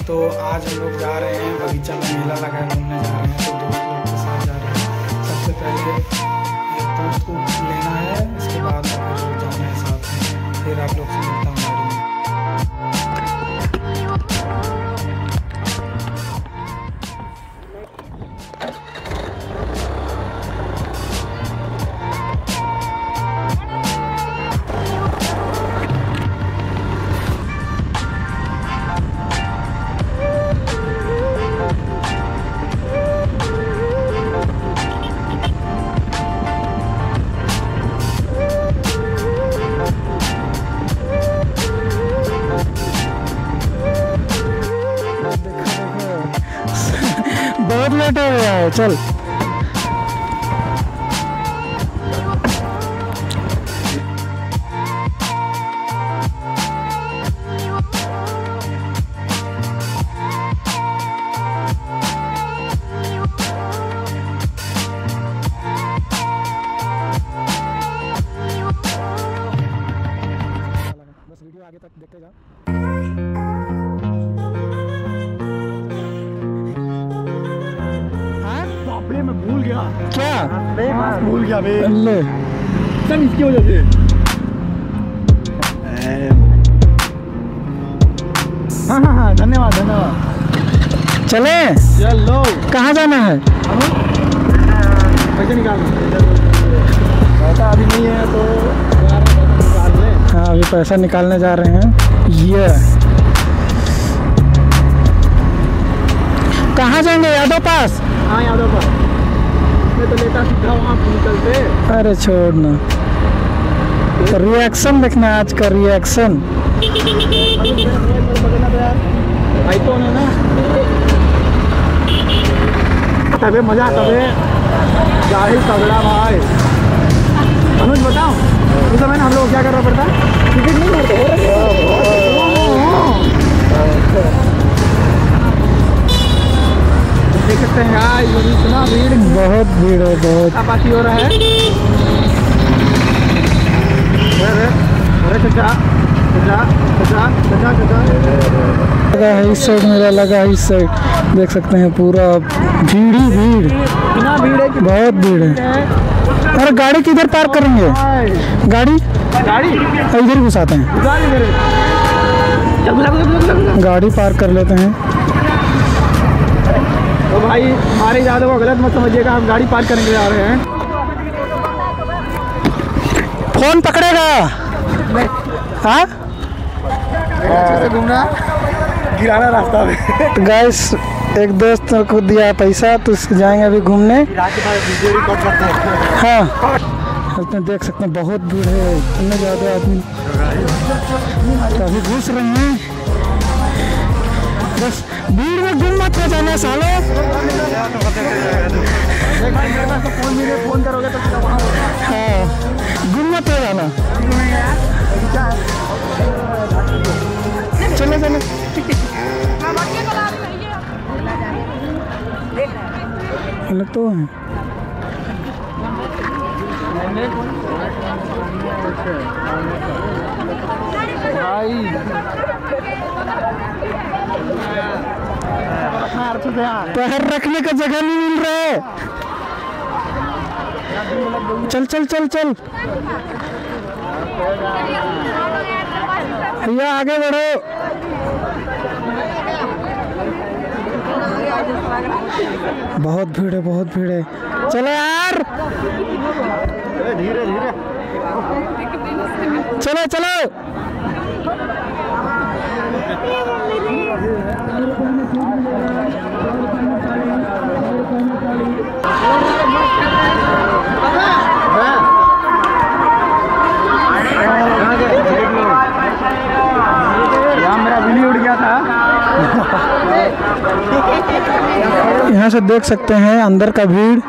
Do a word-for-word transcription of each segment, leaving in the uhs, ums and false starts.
तो आज हम लोग जा रहे हैं बगीचा में, मेला लगा है, घूमने जा रहे हैं। तो दोस्त लोग के साथ जा रहे हैं। सबसे पहले एक दोस्त को लेना है, इसके बाद फिर जाना है साथ में। फिर आप लोग से मिलता हूँ गाड़ी में। बहुत लेट हो गया है, चल। बस वीडियो आगे तक देखते जाओ। मैं भूल गया क्या? मैं भूल गया बे। सब इसकी वजह से। हाँ हाँ हाँ धन्यवाद धन्यवाद। चले चलो। कहाँ जाना है? पैसे निकालना। पैसा अभी नहीं है तो निकाल ले। हाँ अभी पैसा निकालने जा रहे हैं। ये कहाँ जाएंगे? यादव पास। हाँ यादव पास। मैं तो लेता सीधा वहाँ निकलते। अरे छोड़ ना, रिएक्शन देखना है आज का, रिएक्शन। भाई तो है ना, तबे मजा तबे गाड़ी तगड़ा भाई। अनुज बताओ उस समय हम लोग क्या करना पड़ता है? टिकट नहीं भरते। देख सकते हैं यार, इतना भीड़, बहुत भीड़ है, बहुत आपासी हो रहा है। अरे चाचा चाचा चाचा चाचा चाचा लगा है इस साइड, मेरा लगा है इस साइड। देख सकते हैं पूरा भीड़ ही भीड़, इतना भीड़ है कि बहुत भीड़ है। अरे गाड़ी किधर पार्क करेंगे? गाड़ी गाड़ी इधर घुसाते हैं, गाड़ी पार्क कर लेते हैं। तो भाई हमारे ज़्यादा को गलत मत समझिएगा, हम गाड़ी पार्क करने जा रहे हैं। फोन पकड़ेगा? हाँ अच्छे से घूमना, गिराना रास्ता में। तो गाइस एक दोस्त को दिया पैसा, तो जाएंगे अभी घूमने। हाँ इसमें देख सकते हैं बहुत भीड़ है, इतने ज़्यादा आदमी अभी घुस रहे हैं। बस भीड़ में गुम मत हो जाना सालो। फोन करोगे तो हाँ गुम मत हो जाना। चलो चलो अलग तो है भाई। पैर रखने का जगह नहीं मिल रहा है। चल चल चल चल भैया आगे बढ़ो। बहुत भीड़ है, बहुत भीड़ है। चलो यार धीरे धीरे चलो चलो। मेरा बिल्ली उड़ गया था। यहाँ से देख सकते हैं अंदर का भीड़।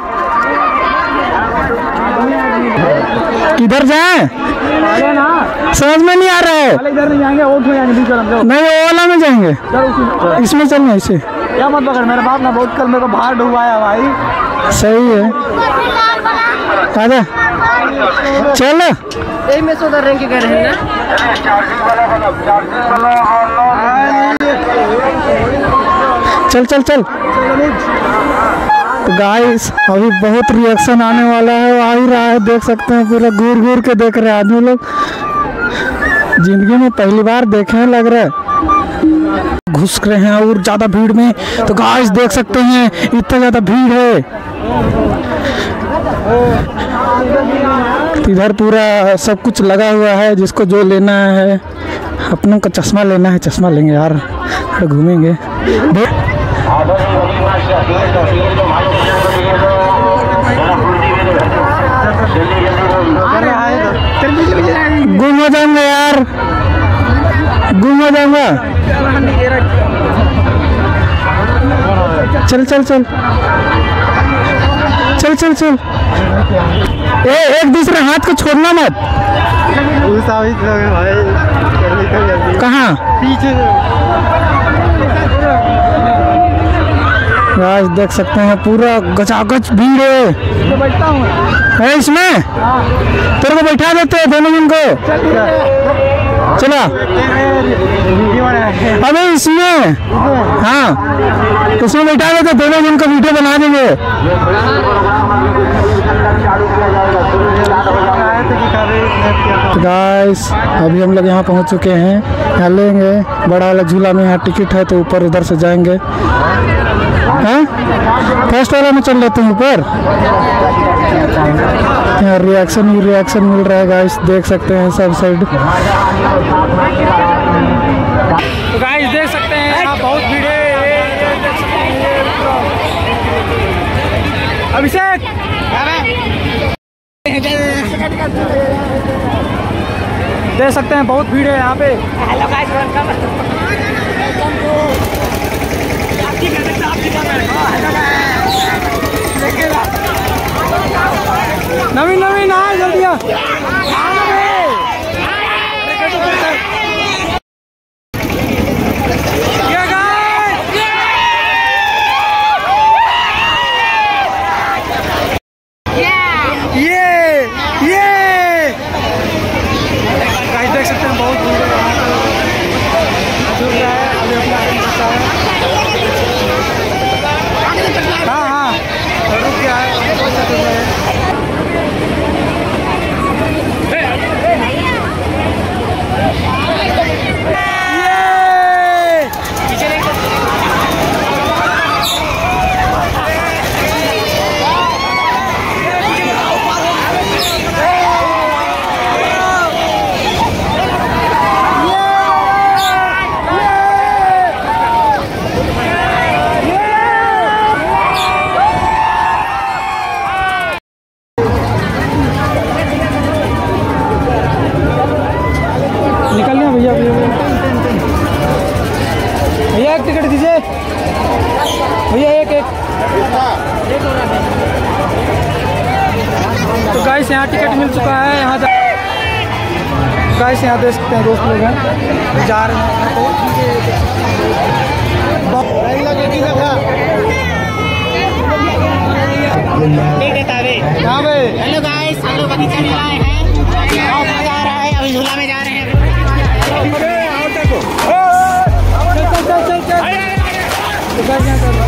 किधर जाएं? समझ में नहीं आ रहा है। इधर नहीं जाएंगे, वो क्यों जाएंगे? नहीं वो वाला में जाएंगे, इसमें चलना। इसे क्या मत पकड़, मेरे बाप ना बहुत कल मेरे को बाहर डुबाया भाई। सही है आजा चल। यही में सौदा रंग के कर रहे हैं ना। चल चल चल। तो गाइस अभी बहुत रिएक्शन आने वाला है, आ ही रहा है, देख सकते हैं पूरा घूर घूर के देख रहे हैं आदमी लोग। जिंदगी में पहली बार देखे हैं लग रहा है, घुस रहे हैं और ज़्यादा भीड़ में। तो गाइस देख सकते हैं इतना ज़्यादा भीड़ है। तो इधर पूरा सब कुछ लगा हुआ है, जिसको जो लेना है। अपनों का चश्मा लेना है, चश्मा लेंगे यार, घूमेंगे। गुम हो जाऊंगा यार, गुम हो जाऊंगा। चल चल चल चल चल चल। ए, एक दूसरे हाथ को छोड़ना मत। कहाँ पीछे आज देख सकते हैं पूरा गचागच भीड़ है इसमें। तेरे को बैठा देते हैं दोनों जन को, चला अबे इसमें। हाँ इसमें बैठा देते, दोनों जन को वीडियो बना देंगे। गाइस अभी हम लोग यहाँ पहुँच चुके हैं, यहाँ लेंगे बड़ा वाला झूला में। यहाँ टिकट है तो ऊपर उधर से जाएंगे। हाँ फर्स्ट वाला में चल लेते हैं ऊपर। यहाँ रिएक्शन ही रिएक्शन मिल रहा है गाइस, देख सकते हैं सब साइड। तो गाइस देख सकते हैं यहाँ बहुत भीड़ है। अभिषेक देख सकते हैं बहुत भीड़ है यहाँ पे। नवीन नवीन आ जल्दी आ। देख सकते हैं बहुत दूर है, अभी अपना हाँ हाँ रुक गया है। भैया भैया एक टिकट दीजिए भैया, एक एक। तो गाइस यहाँ टिकट मिल चुका है। यहाँ गाइस यहाँ देख सकते हैं दोस्त लोग हैं जा रहे हैं। कहाँ पे? हेलो गाइस, हम लोग बगीचा में आए हैं, बहुत मजा आ रहा है, अभी झूला में जा रहे हैं। चल चल चल चल।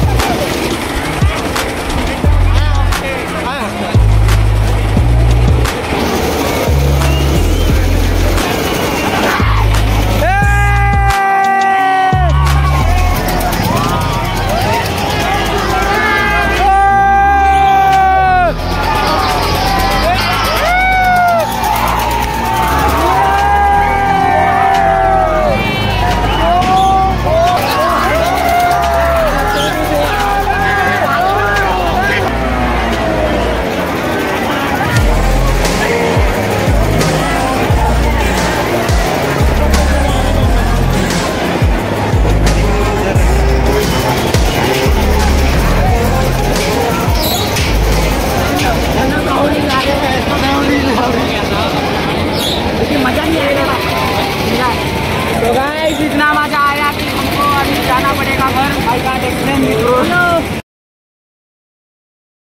मजा नहीं आएगा।